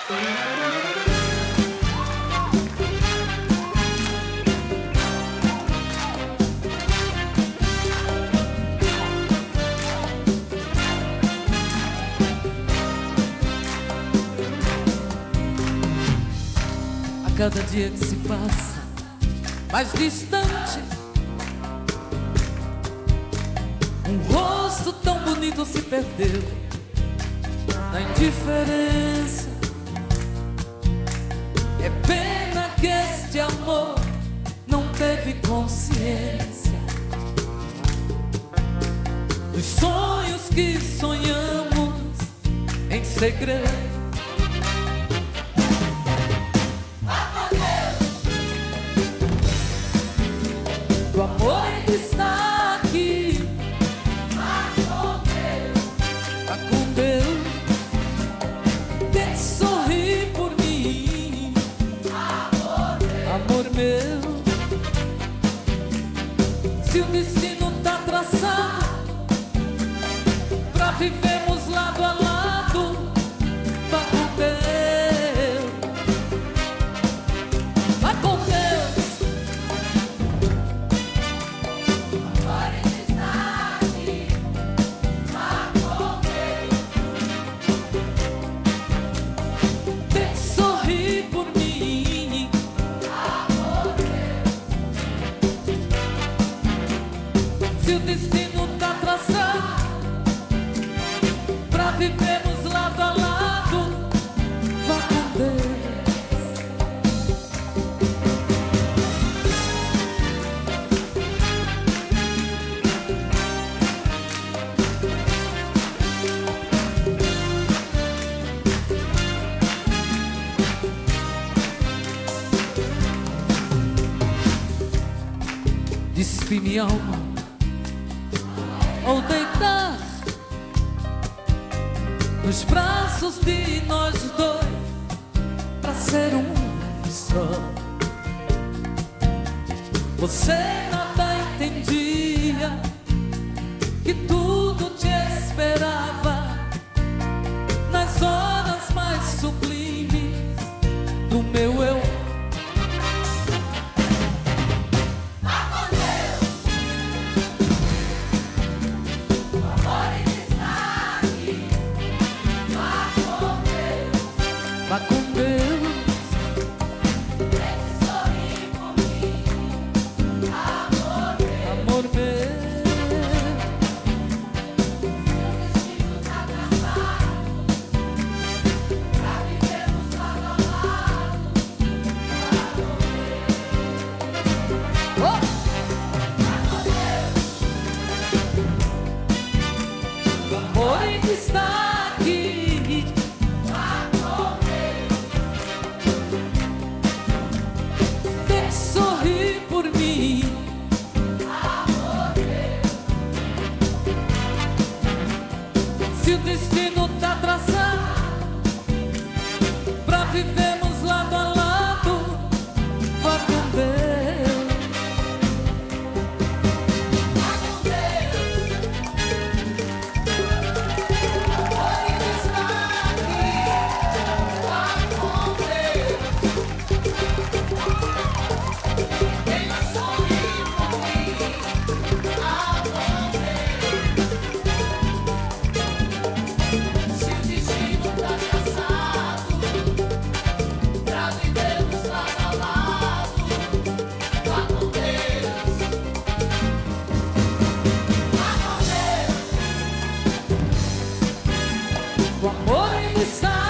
Cada dia que se passa mais distante, um rosto tão bonito se perdeu na indiferença. É pena que este amor não teve consciência dos sonhos que sonhamos em segredo. O amor ainda está aqui, mas com Deus, tá com Deus. Tem que sorrir por mim, amor meu. Se o destino tá traçado pra vivermos lado a lado, vá com Deus, vá com Deus. Se o destino tá traçado pra vivermos lado a lado, vá com Deus. Despe minha alma ou deitar nos braços de nós dois pra ser um só. Você nada entendia, que tudo te esperava nas horas mais sublimes do meu eu. Vá com Deus, tem que sorrir por mim, amor meu, amor meu. Se o destino tá traçado pra vivermos lado a lado, vá com Deus, vá com Deus. O amor ainda está aqui. Sorrir por mim, amor meu. Se o destino tá traçado pra vivermos lado a lado, vá com Deus, vá com Deus. O amor ainda está aqui, vá com Deus. O amor ainda está